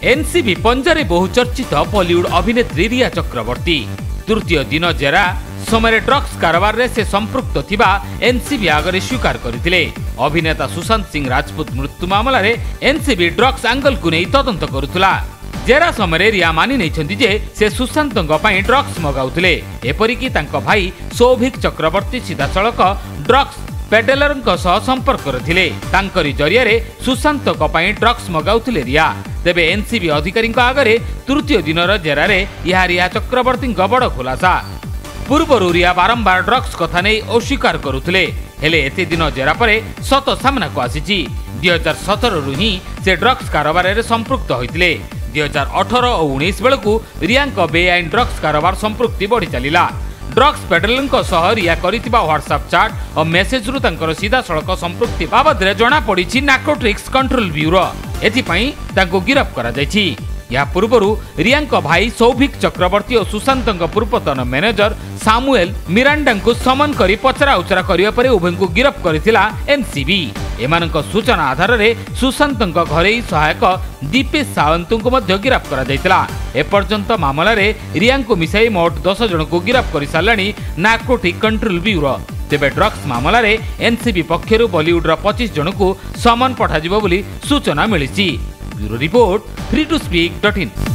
NCB पंजारे बहुचर्चित बॉलीवुड अभिनेत्री रिया चक्रवर्ती तृतीय दिन जेरा समय ड्रग्स कारबार रे से संपृक्त थिबा एनसीबी आगरे स्वीकार करथिले। अभिनेता सुशांत सिंह राजपूत मृत्यु मामला रे एनसीबी ड्रग्स एंगल को नहीं तदंत करुथुला। जेरा समय रिया मानि नैछन्ति जे से सुशांतଙ୍କ ପାଇଁ ड्रग्स मगाउथिले। एपरिकी तांको भाई सौभिक चक्रवर्ती सीधासळख ड्रग्स पेडेलरଙ୍କ सह संपर्क करथिले। तांकरी जरिया रे सुशांतଙ୍କ ପାଇଁ ड्रग्स मगाउथिले रिया। तेबे एनसीबी अधिकारीଙ୍କ आगरे तृतीय दिनर जेरा रे या रिया चक्रवर्तीଙ୍କ बड़ खुलासा। पूर्वरु रिया बारंबार ड्रग्स कथा नहीं अस्वीकार करुथिले, हेले एते दिन जेरा परे सत सामना को आसीची। 2017 रु ही से ड्रग्स कारोबार रे संपृक्त होइतिले। 2018 और 19 बेलकु रियांक बेआईन ड्रग्स कारोबार संपृक्ति बढ़ी चलिला। ड्रग्स पेडलरଙ୍କ सह रिया करितिबा व्हाट्सएप चैट और मेसेज रु तांकर सीधा सड़क संपृक्ति बाबद रे जणा पड़िछि नार्कोटिक्स कंट्रोल ब्यूरो। एथिपई तांको गिरफ करा जायछि। या पूर्वरु रियांक भाई सौभिक चक्रवर्ती और सुशांतଙ୍କ पूर्वतन मैनेजर सामुएल मिरांडा को समन करी पचरा उचरा करिया परे उभयଙ୍କୁ गिरफ करथिला एनसीबी। एमानଙ୍କ सूचना आधार रे सुशांतଙ୍କ घरे सहायक दीपेश सावंतଙ୍କୁ मध्य गिरफ करा जायतिला। एपर्यंत मामला रे रियांको मिसाई मोट 10 जन को गिरफ करि सालानी नार्कोटिक कंट्रोल ब्यूरो। तेबे ड्रग्स मामला रे एनसीबी पक्षरु बॉलीवुड रा 25 जन को समन पठाजिबो बोली सूचना मिलिछि। Bureau report freetoSpeak.in।